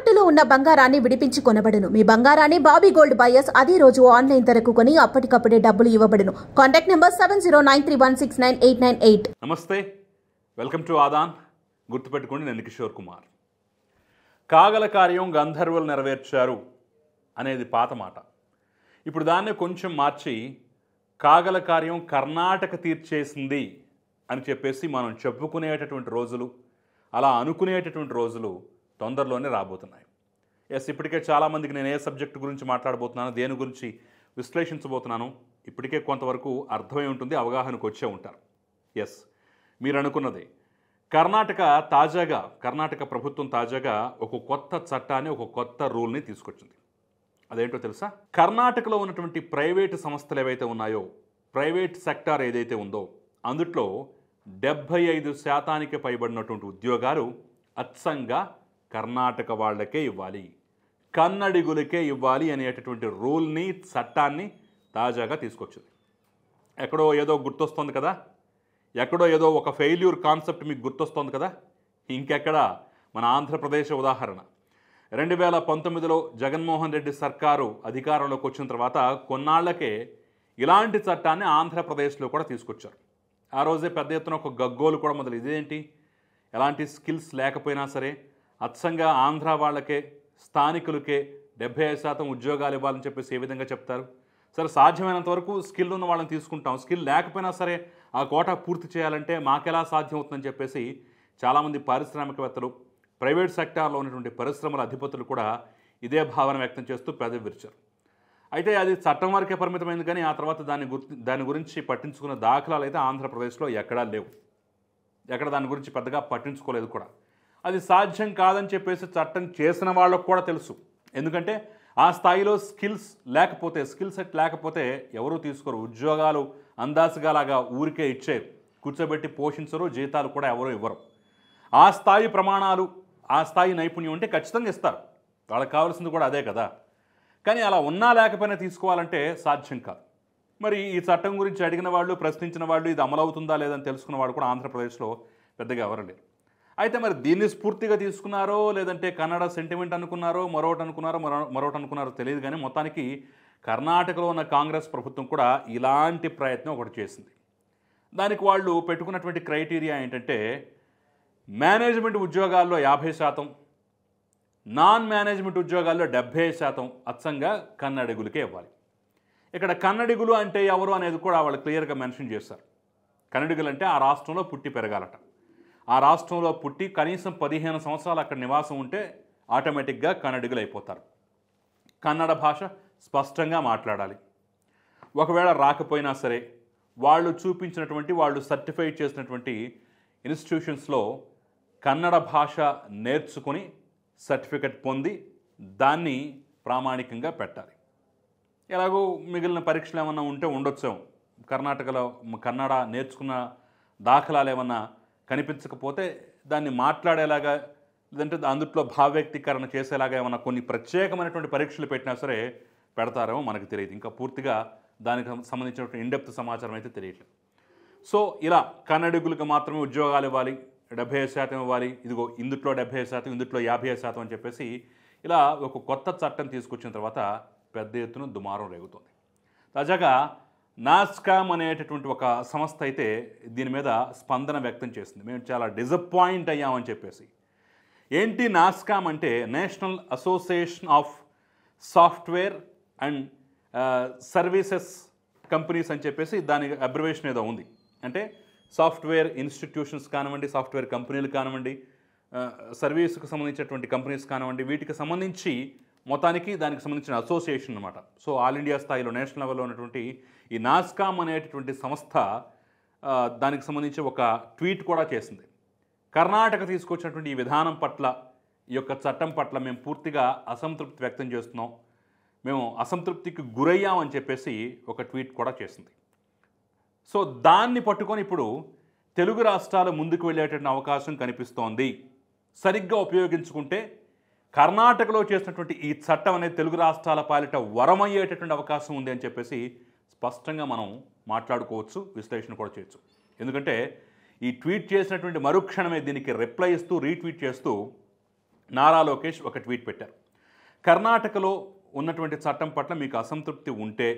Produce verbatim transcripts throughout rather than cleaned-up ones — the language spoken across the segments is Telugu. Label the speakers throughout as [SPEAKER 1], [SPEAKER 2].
[SPEAKER 1] తాకట్టులో ఉన్న బంగారాన్ని విడిపించి కొనబడును. మీ బంగారాన్ని బాబీ గోల్డ్ బయర్స్ అదే రోజు ఆన్లైన్ ధరకు కొని అప్పటికప్పుడే డబ్బులు ఇవ్వబడును. Contact number seven zero nine three one six nine eight nine eight.
[SPEAKER 2] నమస్తే, వెల్కమ్ టు ఆదాన్. గుర్తుపెట్టుకోండి, నేను కిషోర్ కుమార్. కాగల కార్యం గంధర్వులు నెరవేర్చారు అనేది పాత మాట. ఇప్పుడు దాన్ని కొంచెం మార్చి కాగల కార్యం కర్ణాటక తీర్చేసింది అని చెప్పేసి మనం చెప్పుకునేటటువంటి రోజులు, అలా అనుకునేటటువంటి రోజులు తొందరలోనే రాబోతున్నాయి. ఎస్, ఇప్పటికే చాలామందికి నేను ఏ సబ్జెక్టు గురించి మాట్లాడబోతున్నాను, దేని గురించి విశ్లేషించబోతున్నాను ఇప్పటికే కొంతవరకు అర్థమై ఉంటుంది, అవగాహనకు వచ్చే ఉంటారు. ఎస్, మీరు అనుకున్నది. కర్ణాటక తాజాగా కర్ణాటక ప్రభుత్వం తాజాగా ఒక కొత్త చట్టాన్ని, ఒక కొత్త రూల్ని తీసుకొచ్చింది. అదేంటో తెలుసా? కర్ణాటకలో ఉన్నటువంటి ప్రైవేటు సంస్థలు ఏవైతే ఉన్నాయో, ప్రైవేట్ సెక్టార్ ఏదైతే ఉందో అందుట్లో డెబ్భై ఐదు శాతానికి పైబడినటువంటి ఉద్యోగాలు అచ్చంగా కర్ణాటక వాళ్ళకే ఇవ్వాలి, కన్నడిగులకే ఇవ్వాలి అనేటటువంటి రూల్ని, చట్టాన్ని తాజాగా తీసుకొచ్చింది. ఎక్కడో ఏదో గుర్తొస్తుంది కదా, ఎక్కడో ఏదో ఒక ఫెయిల్యూర్ కాన్సెప్ట్ మీకు గుర్తొస్తుంది కదా. ఇంకెక్కడ మన ఆంధ్రప్రదేశ్ ఉదాహరణ. రెండు వేల పంతొమ్మిదిలో జగన్మోహన్ రెడ్డి సర్కారు అధికారంలోకి వచ్చిన తర్వాత కొన్నాళ్లకే ఇలాంటి చట్టాన్ని ఆంధ్రప్రదేశ్లో కూడా తీసుకొచ్చారు. ఆ రోజే పెద్ద ఎత్తున ఒక గగ్గోలు కూడా మొదలు. ఇదేంటి, ఎలాంటి స్కిల్స్ లేకపోయినా సరే అచ్చంగా ఆంధ్ర వాళ్ళకే, స్థానికులకే డెబ్బై ఐదు శాతం ఉద్యోగాలు ఇవ్వాలని చెప్పేసి ఏ విధంగా చెప్తారు? సరే, సాధ్యమైనంత వరకు స్కిల్ ఉన్న వాళ్ళని తీసుకుంటాం, స్కిల్ లేకపోయినా సరే ఆ కోటా పూర్తి చేయాలంటే మాకెలా సాధ్యం అవుతుందని చెప్పేసి చాలామంది పారిశ్రామికవేత్తలు, ప్రైవేట్ సెక్టార్లో ఉన్నటువంటి పరిశ్రమల అధిపతులు కూడా ఇదే భావన వ్యక్తం చేస్తూ పెదవి విరిచారు. అయితే అది చట్టం వరకే పరిమితమైంది, కానీ ఆ తర్వాత దాని గుర్తి దాని గురించి పట్టించుకున్న దాఖలాలు అయితే ఆంధ్రప్రదేశ్లో ఎక్కడా లేవు. ఎక్కడ దాని గురించి పెద్దగా పట్టించుకోలేదు కూడా. అది సాధ్యం కాదని చెప్పేసి చట్టం చేసిన వాళ్ళకు కూడా తెలుసు. ఎందుకంటే ఆ స్థాయిలో స్కిల్స్ లేకపోతే, స్కిల్ సెట్ లేకపోతే ఎవరూ తీసుకోరు. ఉద్యోగాలు అందాసుగాలాగా ఊరికే ఇచ్చేరు, కూర్చోబెట్టి పోషించరు, జీతాలు కూడా ఎవరూ ఇవ్వరు. ఆ స్థాయి ప్రమాణాలు, ఆ స్థాయి నైపుణ్యం ఉంటే ఖచ్చితంగా ఇస్తారు. వాళ్ళకి కావాల్సింది కూడా అదే కదా. కానీ అలా ఉన్నా లేకపోయినా తీసుకోవాలంటే సాధ్యం కాదు. మరి ఈ చట్టం గురించి అడిగిన వాళ్ళు, ప్రశ్నించిన వాళ్ళు, ఇది అమలవుతుందా లేదని తెలుసుకున్న వాళ్ళు కూడా ఆంధ్రప్రదేశ్లో పెద్దగా ఎవరు లేరు. అయితే మరి దీన్ని స్ఫూర్తిగా తీసుకున్నారో, లేదంటే కన్నడ సెంటిమెంట్ అనుకున్నారో, మరొకటి అనుకున్నారో మరో మరొకటి అనుకున్నారో తెలియదు, కానీ మొత్తానికి కర్ణాటకలో ఉన్న కాంగ్రెస్ ప్రభుత్వం కూడా ఇలాంటి ప్రయత్నం ఒకటి చేసింది. దానికి వాళ్ళు పెట్టుకున్నటువంటి క్రైటీరియా ఏంటంటే, మేనేజ్మెంట్ ఉద్యోగాల్లో యాభై శాతం, నాన్ మేనేజ్మెంట్ ఉద్యోగాల్లో డెబ్భై శాతం అచ్చంగా కన్నడిగులకే ఇవ్వాలి. ఇక్కడ కన్నడిగులు అంటే ఎవరు అనేది కూడా వాళ్ళు క్లియర్గా మెన్షన్ చేశారు. కన్నడిగులు అంటే ఆ రాష్ట్రంలో పుట్టి పెరగాలట. ఆ రాష్ట్రంలో పుట్టి కనీసం పదిహేను సంవత్సరాలు అక్కడ నివాసం ఉంటే ఆటోమేటిక్గా కన్నడిగులు అయిపోతారు. కన్నడ భాష స్పష్టంగా మాట్లాడాలి. ఒకవేళ రాకపోయినా సరే వాళ్ళు చూపించినటువంటి, వాళ్ళు సర్టిఫై చేసినటువంటి ఇన్స్టిట్యూషన్స్లో కన్నడ భాష నేర్చుకుని సర్టిఫికెట్ పొంది దాన్ని ప్రామాణికంగా పెట్టాలి. ఎలాగో మిగిలిన పరీక్షలు ఏమన్నా ఉంటే ఉండొచ్చు. కర్ణాటకలో కన్నడ నేర్చుకున్న దాఖలాలు ఏమన్నా కనిపించకపోతే దాన్ని మాట్లాడేలాగా, లేదంటే అందుట్లో భావ్యక్తీకరణ చేసేలాగా ఏమన్నా కొన్ని ప్రత్యేకమైనటువంటి పరీక్షలు పెట్టినా సరే పెడతారేమో మనకు తెలియదు. ఇంకా పూర్తిగా దానికి సంబంధించినటువంటి ఇన్డెప్త్ సమాచారం అయితే తెలియట్లేదు. సో ఇలా కన్నడిగులకు మాత్రమే ఉద్యోగాలు ఇవ్వాలి, డెబ్బై ఐదు శాతం ఇవ్వాలి, ఇదిగో ఇందుట్లో డెబ్బై ఐదు శాతం, ఇందుట్లో యాభై ఐదు శాతం అని చెప్పేసి ఇలా ఒక కొత్త చట్టం తీసుకొచ్చిన తర్వాత పెద్ద ఎత్తున దుమారం రేగుతుంది. తాజాగా నాస్కామ్ అనేటటువంటి ఒక సంస్థ అయితే దీని మీద స్పందన వ్యక్తం చేసింది. మేము చాలా డిసప్పాయింట్ అయ్యామని చెప్పేసి. ఏంటి నాస్కామ్ అంటే? National association of software and services companies అని చెప్పేసి దాని అబ్రివేషన్ ఏదో ఉంది. అంటే సాఫ్ట్వేర్ ఇన్స్టిట్యూషన్స్ కానివ్వండి, సాఫ్ట్వేర్ కంపెనీలు కానివ్వండి, సర్వీస్కి సంబంధించినటువంటి కంపెనీస్ కానివ్వండి, వీటికి సంబంధించి మొత్తానికి దానికి సంబంధించిన అసోసియేషన్ అనమాట. సో ఆల్ ఇండియా స్థాయిలో, నేషనల్ లెవెల్లో ఉన్నటువంటి ఈ నాస్కామ్ అనేటటువంటి సంస్థ దానికి సంబంధించి ఒక ట్వీట్ కూడా చేసింది. కర్ణాటక తీసుకొచ్చినటువంటి ఈ విధానం పట్ల, ఈ యొక్క చట్టం పట్ల మేము పూర్తిగా అసంతృప్తి వ్యక్తం చేస్తున్నాం, మేము అసంతృప్తికి గురయ్యామని చెప్పేసి ఒక ట్వీట్ కూడా చేసింది. సో దాన్ని పట్టుకొని ఇప్పుడు తెలుగు రాష్ట్రాలు ముందుకు వెళ్ళేటటువంటి అవకాశం కనిపిస్తోంది. సరిగ్గా ఉపయోగించుకుంటే కర్ణాటకలో చేసినటువంటి ఈ చట్టం అనేది తెలుగు రాష్ట్రాల పాలిట వరమయ్యేటటువంటి అవకాశం ఉంది అని చెప్పేసి స్పష్టంగా మనం మాట్లాడుకోవచ్చు, విశ్లేషణ కూడా చేయొచ్చు. ఎందుకంటే ఈ ట్వీట్ చేసినటువంటి మరుక్షణమే దీనికి రిప్లై ఇస్తూ, రీట్వీట్ చేస్తూ నారా లోకేష్ ఒక ట్వీట్ పెట్టారు. కర్ణాటకలో ఉన్నటువంటి చట్టం పట్ల మీకు అసంతృప్తి ఉంటే,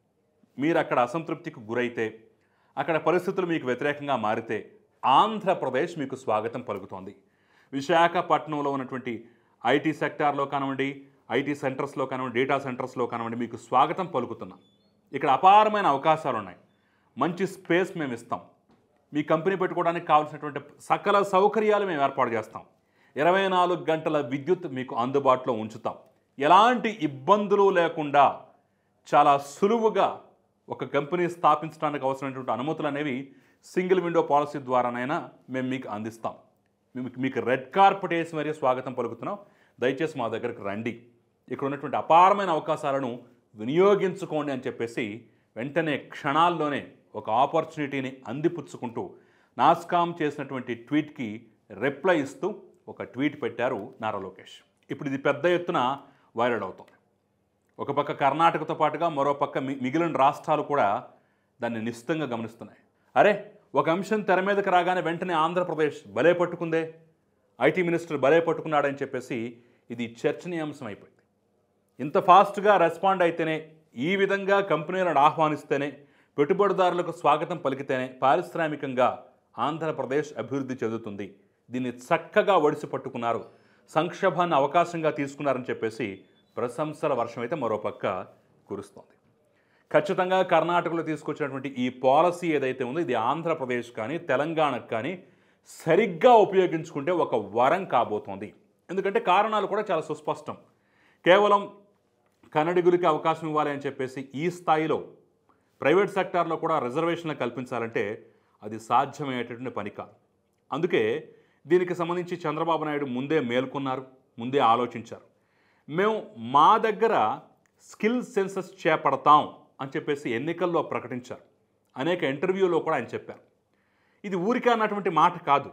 [SPEAKER 2] మీరు అక్కడ అసంతృప్తికి గురైతే, అక్కడ పరిస్థితులు మీకు వ్యతిరేకంగా మారితే ఆంధ్రప్రదేశ్ మీకు స్వాగతం పలుకుతోంది. విశాఖపట్నంలో ఉన్నటువంటి ఐటీ సెక్టార్లో కానివ్వండి, ఐటీ సెంటర్స్లో కానివ్వండి, డేటా సెంటర్స్లో కానివ్వండి మీకు స్వాగతం పలుకుతున్నాం. ఇక్కడ అపారమైన అవకాశాలు ఉన్నాయి. మంచి స్పేస్ మేము ఇస్తాం. మీ కంపెనీ పెట్టుకోవడానికి కావాల్సినటువంటి సకల సౌకర్యాలు మేము ఏర్పాటు చేస్తాం. ఇరవై నాలుగు గంటల విద్యుత్ మీకు అందుబాటులో ఉంచుతాం. ఎలాంటి ఇబ్బందులు లేకుండా చాలా సులువుగా ఒక కంపెనీ స్థాపించడానికి అవసరమైనటువంటి అనుమతులు అనేవి సింగిల్ విండో పాలసీ ద్వారానైనా మేము మీకు అందిస్తాం. మేము మీకు రెడ్ కార్పెట్ వేసి మరీ స్వాగతం పలుకుతున్నాం. దయచేసి మా దగ్గరకు రండి. ఇక్కడ ఉన్నటువంటి అపారమైన అవకాశాలను వినియోగించుకోండి అని చెప్పేసి వెంటనే క్షణాల్లోనే ఒక ఆపర్చునిటీని అందిపుచ్చుకుంటూ నాస్కామ్ చేసినటువంటి ట్వీట్కి రిప్లై ఇస్తూ ఒక ట్వీట్ పెట్టారు నారా లోకేష్. ఇప్పుడు ఇది పెద్ద ఎత్తున వైరల్ అవుతుంది. ఒక పక్క కర్ణాటకతో పాటుగా మరో పక్క మిగిలిన రాష్ట్రాలు కూడా దాన్ని నిశ్చితంగా గమనిస్తున్నాయి. అరే, ఒక అంశం తెర మీదకి రాగానే వెంటనే ఆంధ్రప్రదేశ్ భలే పట్టుకుందే, ఐటీ మినిస్టర్ భలే పట్టుకున్నాడని చెప్పేసి ఇది చర్చనీయాంశం అయిపోయింది. ఇంత ఫాస్ట్గా రెస్పాండ్ అయితేనే, ఈ విధంగా కంపెనీలను ఆహ్వానిస్తేనే, పెట్టుబడిదారులకు స్వాగతం పలికితేనే పారిశ్రామికంగా ఆంధ్రప్రదేశ్ అభివృద్ధి చెందుతుంది. దీన్ని చక్కగా ఒడిసి పట్టుకున్నారు, సంక్షోభాన్ని అవకాశంగా తీసుకున్నారని చెప్పేసి ప్రశంసల వర్షం అయితే మరోపక్క కురుస్తోంది. ఖచ్చితంగా కర్ణాటకలో తీసుకొచ్చినటువంటి ఈ పాలసీ ఏదైతే ఉందో ఇది ఆంధ్రప్రదేశ్ కానీ తెలంగాణకు కానీ సరిగ్గా ఉపయోగించుకుంటే ఒక వరం కాబోతోంది. ఎందుకంటే కారణాలు కూడా చాలా సుస్పష్టం. కేవలం కన్నడిగురికి అవకాశం ఇవ్వాలి అని చెప్పేసి ఈ స్థాయిలో ప్రైవేట్ సెక్టార్లో కూడా రిజర్వేషన్లు కల్పించాలంటే అది సాధ్యమయ్యేటటువంటి పని కాదు. అందుకే దీనికి సంబంధించి చంద్రబాబు నాయుడు ముందే మేల్కొన్నారు, ముందే ఆలోచించారు. మేము మా దగ్గర స్కిల్ సెన్సస్ చేపడతాం అని చెప్పేసి ఎన్నికల్లో ప్రకటించారు. అనేక ఇంటర్వ్యూలో కూడా ఆయన చెప్పారు. ఇది ఊరికే అన్నటువంటి మాట కాదు.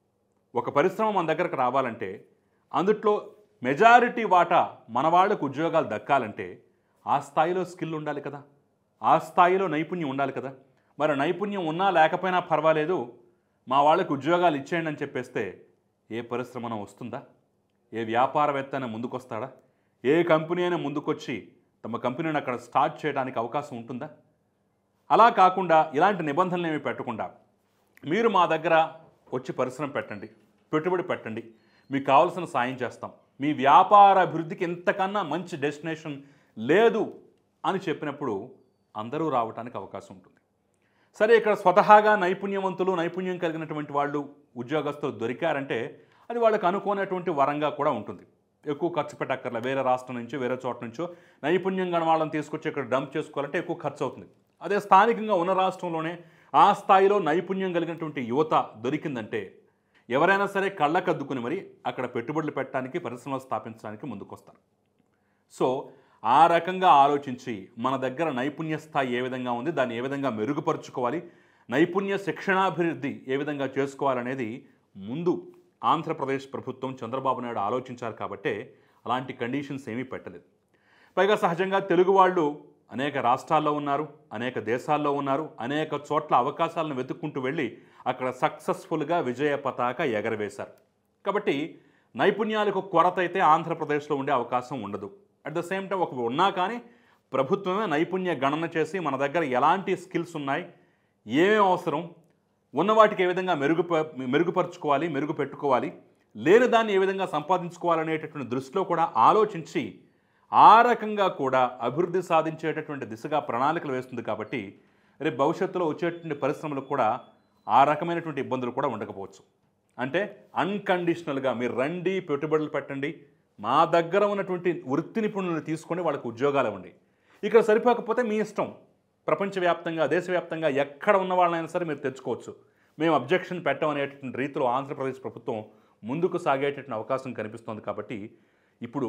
[SPEAKER 2] ఒక పరిశ్రమ మన దగ్గరకు రావాలంటే అందుట్లో మెజారిటీ వాటా మన వాళ్ళకు ఉద్యోగాలు దక్కాలంటే ఆ స్థాయిలో స్కిల్ ఉండాలి కదా, ఆ స్థాయిలో నైపుణ్యం ఉండాలి కదా. మరి నైపుణ్యం ఉన్నా లేకపోయినా పర్వాలేదు, మా వాళ్ళకు ఉద్యోగాలు ఇచ్చేయండి అని చెప్పేస్తే ఏ పరిశ్రమ వస్తుందా? ఏ వ్యాపారవేత్త అయినా ముందుకొస్తాడా? ఏ కంపెనీ అయినా ముందుకొచ్చి తమ కంపెనీని అక్కడ స్టార్ట్ చేయడానికి అవకాశం ఉంటుందా? అలా కాకుండా ఇలాంటి నిబంధనలు ఏమి పెట్టకుండా మీరు మా దగ్గర వచ్చి పరిశ్రమ పెట్టండి, పెట్టుబడి పెట్టండి, మీకు కావాల్సిన సాయం చేస్తాం, మీ వ్యాపార అభివృద్ధికి ఇంతకన్నా మంచి డెస్టినేషన్ లేదు అని చెప్పినప్పుడు అందరూ రావడానికి అవకాశం ఉంటుంది. సరే, ఇక్కడ స్వతహాగా నైపుణ్యవంతులు నైపుణ్యం కలిగినటువంటి వాళ్ళు ఉద్యోగస్తులు దొరికారంటే అది వాళ్ళకి అనుకోనటువంటి వరంగా కూడా ఉంటుంది. ఎక్కువ ఖర్చు పెట్టక్కర్లే. వేరే రాష్ట్రం నుంచో వేరే చోట నుంచో నైపుణ్యం గల వాళ్ళని తీసుకొచ్చి ఇక్కడ డంప్ చేసుకోవాలంటే ఎక్కువ ఖర్చు అవుతుంది. అదే స్థానికంగా ఉన్న రాష్ట్రంలోనే ఆ స్థాయిలో నైపుణ్యం కలిగినటువంటి యువత దొరికిందంటే ఎవరైనా సరే కళ్ళకద్దుకుని మరి అక్కడ పెట్టుబడులు పెట్టడానికి, పరిశ్రమలు స్థాపించడానికి ముందుకొస్తారు. సో ఆ రకంగా ఆలోచించి మన దగ్గర నైపుణ్య స్థాయి ఏ విధంగా ఉంది, దాన్ని ఏ విధంగా మెరుగుపరుచుకోవాలి, నైపుణ్య శిక్షణాభివృద్ధి ఏ విధంగా చేసుకోవాలనేది ముందు ఆంధ్రప్రదేశ్ ప్రభుత్వం చంద్రబాబు నాయుడు ఆలోచించారు. కాబట్టే అలాంటి కండిషన్స్ ఏమీ పెట్టలేదు. పైగా సహజంగా తెలుగు వాళ్ళు అనేక రాష్ట్రాల్లో ఉన్నారు, అనేక దేశాల్లో ఉన్నారు, అనేక చోట్ల అవకాశాలను వెతుక్కుంటూ వెళ్ళి అక్కడ సక్సెస్ఫుల్గా విజయ పతాక ఎగరవేశారు. కాబట్టి నైపుణ్యాలకు కొరత అయితే ఆంధ్రప్రదేశ్లో ఉండే అవకాశం ఉండదు. అట్ ద సేమ్ టైం ఒక ఉన్నా కానీ ప్రభుత్వమే నైపుణ్య గణన చేసి మన దగ్గర ఎలాంటి స్కిల్స్ ఉన్నాయి, ఏమేమి అవసరం, ఉన్న వాటికి ఏ విధంగా మెరుగు మెరుగుపరుచుకోవాలి, మెరుగు పెట్టుకోవాలి, లేని దాన్ని ఏ విధంగా సంపాదించుకోవాలనేటటువంటి దృష్టిలో కూడా ఆలోచించి ఆ రకంగా కూడా అభివృద్ధి సాధించేటటువంటి దిశగా ప్రణాళికలు వేస్తుంది. కాబట్టి రేపు భవిష్యత్తులో వచ్చేటువంటి పరిశ్రమలకు కూడా ఆ రకమైనటువంటి ఇబ్బందులు కూడా ఉండకపోవచ్చు. అంటే అన్కండిషనల్గా మీరు రండి, పెట్టుబడులు పెట్టండి, మా దగ్గర ఉన్నటువంటి వృత్తి నిపుణులను తీసుకొని వాళ్ళకు ఉద్యోగాలు ఇవ్వండి. ఇక్కడ సరిపోకపోతే మీ ఇష్టం, ప్రపంచవ్యాప్తంగా దేశవ్యాప్తంగా ఎక్కడ ఉన్న వాళ్ళైనా సరే మీరు తెచ్చుకోవచ్చు, మేము అబ్జెక్షన్ పెట్టమనేటటువంటి రీతిలో ఆంధ్రప్రదేశ్ ప్రభుత్వం ముందుకు సాగేటటువంటి అవకాశం కనిపిస్తోంది. కాబట్టి ఇప్పుడు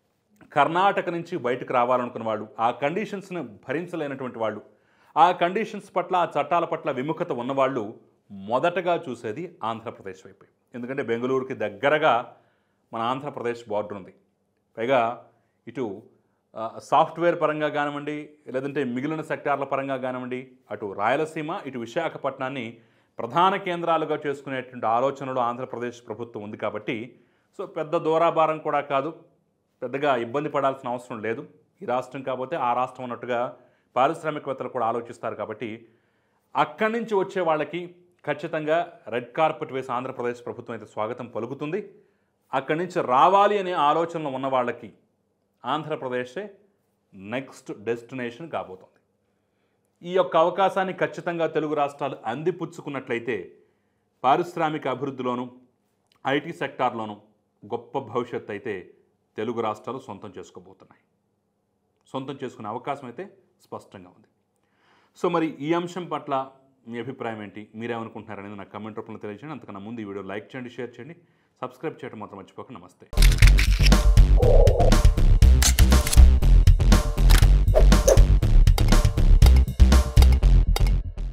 [SPEAKER 2] కర్ణాటక నుంచి బయటకు రావాలనుకున్న వాళ్ళు, ఆ కండిషన్స్ను భరించలేనటువంటి వాళ్ళు, ఆ కండిషన్స్ పట్ల ఆ చట్టాల పట్ల విముఖత ఉన్నవాళ్ళు మొదటగా చూసేది ఆంధ్రప్రదేశ్ వైపు. ఎందుకంటే బెంగళూరుకి దగ్గరగా మన ఆంధ్రప్రదేశ్ బార్డర్ ఉంది. పైగా ఇటు సాఫ్ట్వేర్ పరంగా కానివ్వండి, లేదంటే మిగిలిన సెక్టార్ల పరంగా కానివ్వండి, అటు రాయలసీమ ఇటు విశాఖపట్నాన్ని ప్రధాన కేంద్రాలుగా చేసుకునేటువంటి ఆలోచనలో ఆంధ్రప్రదేశ్ ప్రభుత్వం ఉంది. కాబట్టి సో పెద్ద దూరాభారం కూడా కాదు, పెద్దగా ఇబ్బంది పడాల్సిన అవసరం లేదు. ఈ రాష్ట్రం కాకపోతే ఆ రాష్ట్రం అన్నట్టుగా పారిశ్రామికవేత్తలు కూడా ఆలోచిస్తారు. కాబట్టి అక్కడి నుంచి వచ్చే వాళ్ళకి ఖచ్చితంగా రెడ్ కార్పెట్ వేసి ఆంధ్రప్రదేశ్ ప్రభుత్వం అయితే స్వాగతం పలుకుతుంది. అక్కడి నుంచి రావాలి అనే ఆలోచనలు ఉన్న వాళ్ళకి ఆంధ్రప్రదేశే నెక్స్ట్ డెస్టినేషన్ కాబోతోంది. ఈ యొక్క అవకాశాన్ని ఖచ్చితంగా తెలుగు రాష్ట్రాలు అందిపుచ్చుకున్నట్లయితే పారిశ్రామిక అభివృద్ధిలోనూ ఐటీ సెక్టార్లోనూ గొప్ప భవిష్యత్తు అయితే తెలుగు రాష్ట్రాలు సొంతం చేసుకోబోతున్నాయి. సొంతం చేసుకునే అవకాశం అయితే స్పష్టంగా ఉంది. సో మరి ఈ అంశం పట్ల మీ అభిప్రాయం ఏంటి, మీరేమనుకుంటున్నారనేది నాకు కమెంట్ రూపంలో తెలియజేయండి. అంతకన్నా ముందు ఈ వీడియో లైక్ చేయండి, షేర్ చేయండి, సబ్స్క్రైబ్ చేయడం మాత్రం మర్చిపోక. నమస్తే.